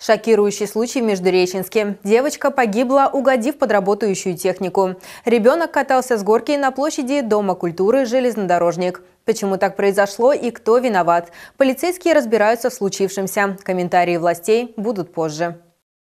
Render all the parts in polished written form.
Шокирующий случай в Междуреченске. Девочка погибла, угодив под работающую технику. Ребенок катался с горки на площади Дома культуры «Железнодорожник». Почему так произошло и кто виноват? Полицейские разбираются в случившемся. Комментарии властей будут позже.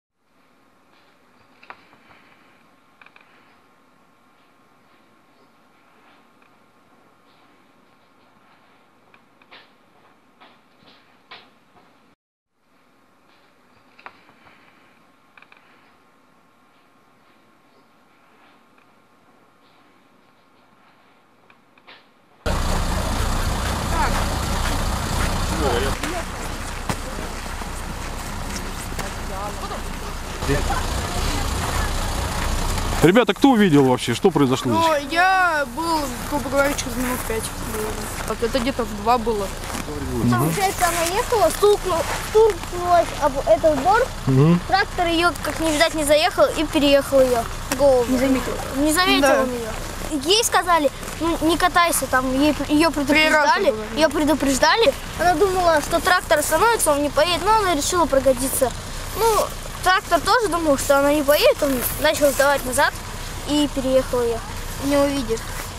Ребята, кто увидел вообще? Что произошло? Ну, я был, грубо говоря, через минут 5. Вот это где-то в 2 было. Получается, она ехала, стукнулась об этот борт. Трактор ее, как не видать, не заехал и переехал ее. Голову. Не заметил. Не заметил Да. он ее. Ей сказали, ну не катайся, там ее предупреждали. Она думала, что трактор остановится, он не поедет, но она решила пригодиться. Ну, трактор тоже думал, что она не поедет, он начал сдавать назад и переехал ее, не увидев.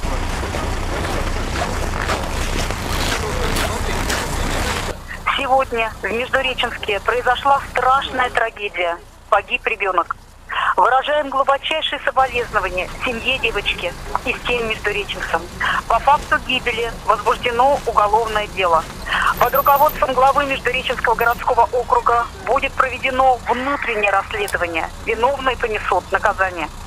Сегодня в Междуреченске произошла страшная трагедия. Погиб ребенок. Выражаем глубочайшие соболезнования семье девочки и всем междуреченцам. По факту гибели возбуждено уголовное дело. Под руководством главы Междуреченского городского округа будет проведено внутреннее расследование. Виновные понесут наказание.